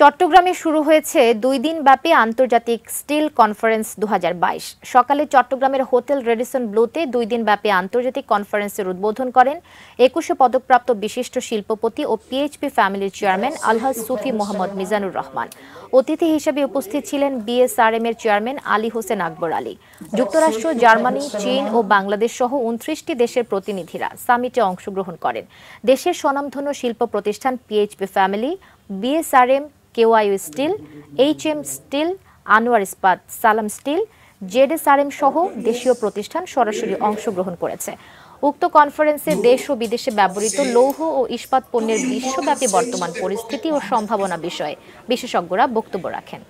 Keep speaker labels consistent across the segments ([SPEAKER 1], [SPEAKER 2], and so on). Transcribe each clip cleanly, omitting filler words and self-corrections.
[SPEAKER 1] চট্টগ্রামে শুরু হয়েছে ২ দিন ব্যাপী আন্তর্জাতিক স্টিল কনফারেন্স ২০২২। সকালে চট্টগ্রামের হোটেল রেডিসন ব্লুতে ২ দিন ব্যাপী আন্তর্জাতিক কনফারেন্সের উদ্বোধন করেন ২১শে পদকপ্রাপ্ত বিশিষ্ট শিল্পপতি ও পিএইচপি ফ্যামিলির চেয়ারম্যান আলহাজ সুফি মোহাম্মদ মিজানুর রহমান। অতিথি হিসেবে উপস্থিত ছিলেন বিএসআরএম এর চেয়ারম্যান আলী হোসেন আকবর আলী। যুক্তরাষ্ট্র, জার্মানি, চীন ও বাংলাদেশ সহ ২৯টি দেশের প্রতিনিধিরা সামিটে অংশগ্রহণ করেন। দেশের স্বনামধন্য শিল্প প্রতিষ্ঠান PHP family, BSRM, KYU steel, HM steel, Anwar Ispat, Salam still, ZSRM সহ দেশীয় প্রতিষ্ঠান সরাসরি অংশগ্রহণ করেছে। উক্ত কনফারেন্সে দেশ ও বিদেশে ব্যবহৃত লৌহ ও ইস্পাত পণ্যের বিশ্বব্যাপী বর্তমান পরিস্থিতি ও সম্ভাবনা বিষয়ে বিশেষজ্ঞরা বক্তব্য রাখেন।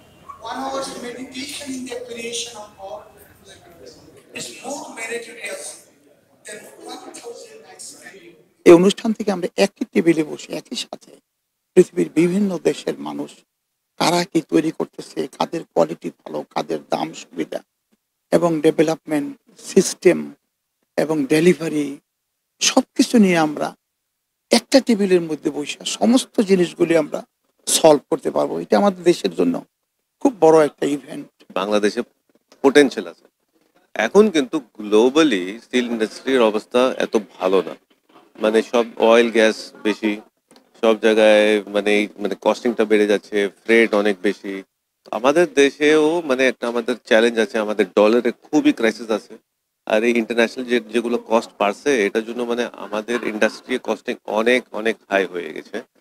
[SPEAKER 2] এই অনুষ্ঠান থেকে আমরা একই টেবিলে বসে একই সাথে পৃথিবীর বিভিন্ন দেশের মানুষ কারা কি তৈরি করতেছে, কাদের কোয়ালিটি ভালো, কাদের দাম সুবিধা এবং ডেভেলপমেন্ট সিস্টেম এবং ডেলিভারি সবকিছু নিয়ে আমরা একটা টেবিলের মধ্যে বসে সমস্ত জিনিসগুলি আমরা সলভ করতে পারবো। এটা আমাদের দেশের জন্য খুব বড় একটা ইভেন্ট।
[SPEAKER 3] বাংলাদেশে পোটেনশিয়াল আছে এখন, কিন্তু গ্লোবালি স্টিল ইন্ডাস্ট্রির অবস্থা এত ভালো না। মানে সব অয়েল গ্যাস বেশি, সব জায়গায় মানে কস্টিংটা বেড়ে যাচ্ছে, ফ্রেট অনেক বেশি। আমাদের দেশেও মানে একটা আমাদের চ্যালেঞ্জ আছে, আমাদের ডলারের খুবই ক্রাইসিস আছে। আর এই ইন্টারন্যাশনাল যেগুলো কস্ট বাড়ছে, এটার জন্য মানে আমাদের ইন্ডাস্ট্রি কস্টিং অনেক অনেক হাই হয়ে গেছে।